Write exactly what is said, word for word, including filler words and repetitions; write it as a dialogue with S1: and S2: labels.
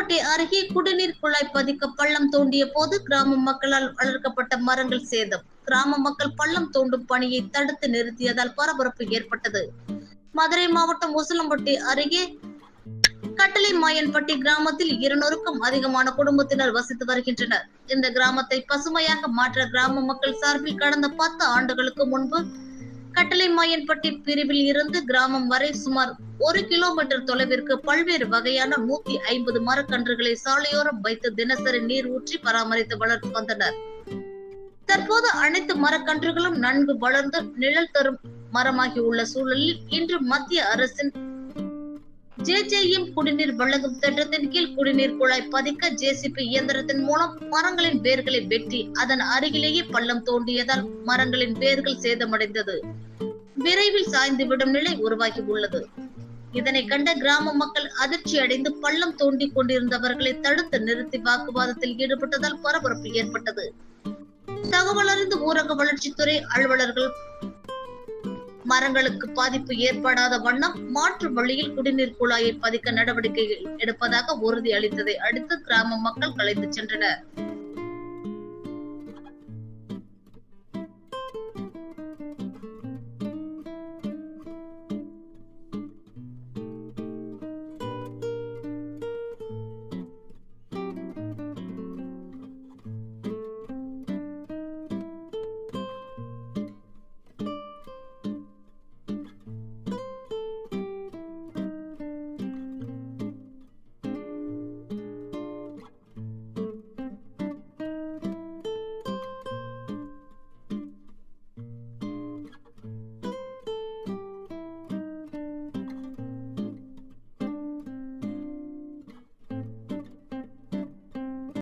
S1: உசிலம்பட்டி அருகே குடிநீர் குழாய் பதிக்க பள்ளம் தோண்டிய போது கிராம மக்களால் வளர்க்கப்பட்ட மரங்கள் சேதம். கிராம மக்கள் பள்ளம் தோண்டும் பணியை தடுத்து நிறுத்தியதால் பரபரப்பு ஏற்பட்டது. மதுரை மாவட்டம் உசிலம்பட்டி அருகே கட்டளை மாயன்பட்டி கிராமத்தில் இருநூறுக்கும் அதிகமான குடும்பத்தினர் வசித்து வருகின்றனர். இந்த கிராமத்தை பசுமையாக மாற்ற கிராம மக்கள் சார்பில் கடந்த பத்து ஆண்டுகளுக்கு முன்பு கட்டளை மாயன்பட்டி பிரிவில் இருந்து கிராமம் வரை சுமார் ஒரு கிலோமீட்டர் தொலைவிற்கு பல்வேறு வகையான நூத்தி ஐம்பது மரக்கன்றுகளை சாலையோரம் வைத்து தினசரி நீர் ஊற்றி பராமரித்து வளர்த்து வந்தனர். தற்போது அனைத்து மரக்கன்றுகளும் நன்கு வளர்ந்து நிழல் தரும் மரமாகி உள்ள சூழலில் இன்று மத்திய அரசின் ஜே ஜே எம் குடிநீர் வழங்கும் திட்டத்தின் கீழ் குடிநீர் குழாய் பதிக்க ஜேசிபி இயந்திரத்தின் மூலம் மரங்களின் வேர்களை வெட்டி அதன் அருகிலேயே பள்ளம் தோண்டியதால் மரங்களின் வேர்கள் சேதமடைந்தது. விரைவில் சாய்ந்துவிடும் நிலை உருவாகி உள்ளது. இதனை கண்ட கிராம மக்கள் அதிர்ச்சி அடைந்து பள்ளம் தோண்டி கொண்டிருந்தவர்களை தடுத்து நிறுத்தி வாக்குவாதத்தில் ஈடுபட்டதால் பரபரப்பு ஏற்பட்டது. தகவல் அறிந்து ஊரக வளர்ச்சித்துறை அலுவலர்கள் மரங்களுக்கு பாதிப்பு ஏற்படாத வண்ணம் மாற்று வழியில் குடிநீர் குழாயை பதிக்க நடவடிக்கை எடுப்பதாக உறுதி அளித்ததை அடுத்து கிராம மக்கள் கலைந்து சென்றனர்.